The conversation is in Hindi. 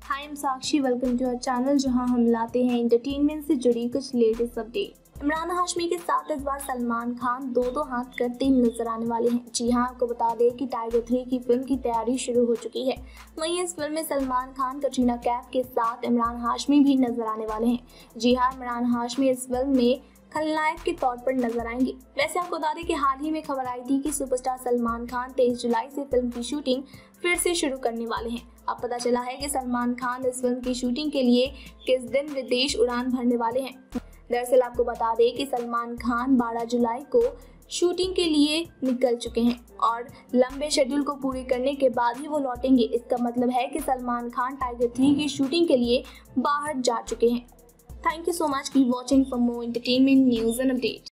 Hi, I'm Sakshi. Welcome to our channel, जहां हम लाते हैं एंटरटेनमेंट से जुड़ी कुछ लेटेस्ट अपडेट। इमरान हाशमी के साथ इस बार सलमान खान दो हाथ करते नजर आने वाले हैं। जी हां, आपको बता दें कि टाइगर 3 की फिल्म की तैयारी शुरू हो चुकी है। वहीं इस फिल्म में सलमान खान, कटरीना कैफ के साथ इमरान हाशमी भी नजर आने वाले हैं। जी हां, इमरान हाशमी इस फिल्म में खलनायक के तौर पर नजर आएंगे। वैसे आपको बता दें कि हाल ही में खबर आई थी कि सुपरस्टार सलमान खान 23 जुलाई से फिल्म की शूटिंग फिर से शुरू करने वाले हैं। अब पता चला है कि सलमान खान इस फिल्म की शूटिंग के लिए किस दिन विदेश उड़ान भरने वाले हैं। दरअसल आपको बता दें कि सलमान खान 12 जुलाई को शूटिंग के लिए निकल चुके हैं और लंबे शेड्यूल को पूरे करने के बाद ही वो लौटेंगे। इसका मतलब है कि सलमान खान टाइगर 3 की शूटिंग के लिए बाहर जा चुके हैं। Thank you so much. Keep watching for more entertainment news and updates.